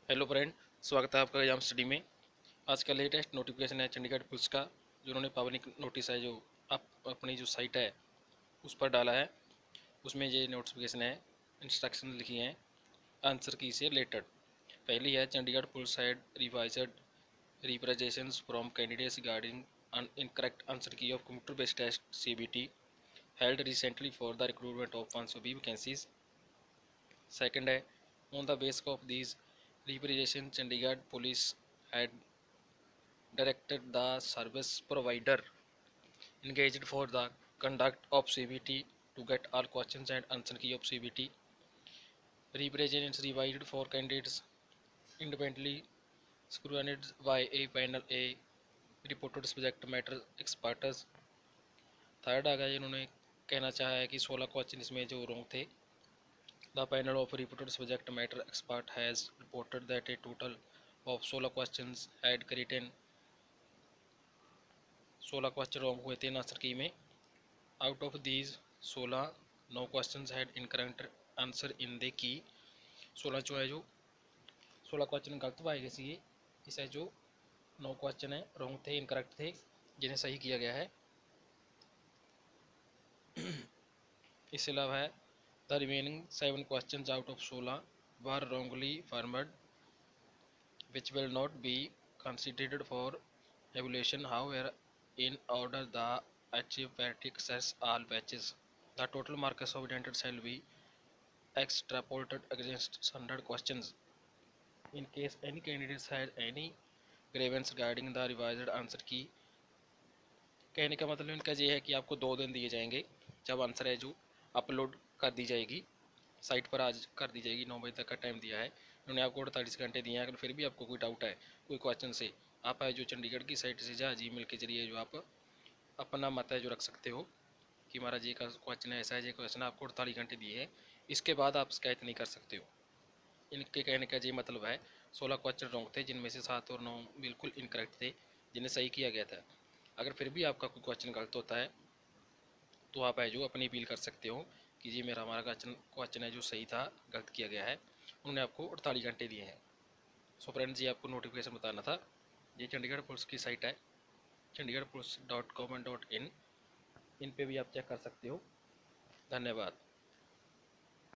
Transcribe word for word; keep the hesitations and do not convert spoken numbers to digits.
Hello friend, स्वागत है आपका एग्जाम स्टडी में। आज का लेटेस्ट नोटिफिकेशन है चंडीगढ़ पुलिस का, जो उन्होंने पब्लिक नोटिस है जो आप अपनी जो साइट है उस पर डाला है। उसमें ये नोटिफिकेशन है, इंस्ट्रक्शन लिखी हैं आंसर की से रिलेटेड। पहली है, Chandigarh police had revised representations from candidates regarding an incorrect answer key of computer based test C B T held recently for the recruitment of one hundred vacancies. Second है, on the basis of these representation, Chandigarh Police had directed the service provider engaged for the conduct of C B T to get all questions and answer key of C B T. Representations revised for candidates independently scrutinized by a panel A reported subject matter experts. Third आ गया, इन्होंने कहना चाहा है कि सोलह question इसमें जो रॉन्ग थे। The panel of reported subject matter expert has reported that a total of सोलह questions had written सोलह क्वेश्चन रॉन्ग हुए थे आंसर की में। आउट ऑफ दीज सोलह, नौ question had incorrect answer in the key. सोलह जो है जो सोलह क्वेश्चन गलत पाए गए थे, इसे जो नौ क्वेश्चन है रॉन्ग थे, इनकरेक्ट थे, जिन्हें सही किया गया है। इसके अलावा है, the remaining seven question out of सोलह were wrongly formed which will not be considered for evaluation. However, in order the achieve parity access all batches, the total marks of identity shall be extrapolated against one hundred questions. In case any candidates had any grievance regarding the revised answer key, कहने का मतलब इनका ये है कि आपको दो दिन दिए जाएंगे जब आंसर है जो अपलोड कर दी जाएगी, साइट पर आज कर दी जाएगी। नौ बजे तक का टाइम दिया है इन्होंने आपको, अड़तालीस घंटे दिए हैं। अगर फिर भी आपको कोई डाउट है कोई क्वेश्चन से, आप है जो चंडीगढ़ की साइट से या जी मेल के जरिए जो आप अपना मत है जो रख सकते हो कि हमारा जी का क्वेश्चन है, ऐसा है, ये क्वेश्चन आपको अड़तालीस घंटे दिए हैं, इसके बाद आप शिकायत नहीं कर सकते हो। इनके कहने का ये मतलब है, सोलह क्वेश्चन रॉन्ग थे जिनमें से सात और नौ बिल्कुल इनकरेक्ट थे जिन्हें सही किया गया था। अगर फिर भी आपका कोई क्वेश्चन गलत होता है तो आप है जो अपनी अपील कर सकते हो कि जी मेरा हमारा क्वेश्चन क्वेश्चन है जो सही था, गलत किया गया है। उन्होंने आपको अड़तालीस घंटे दिए हैं। सो फ्रेंड्स, ये आपको नोटिफिकेशन बताना था। ये चंडीगढ़ पुलिस की साइट है, Chandigarh police dot government dot in, in पर भी आप चेक कर सकते हो। धन्यवाद।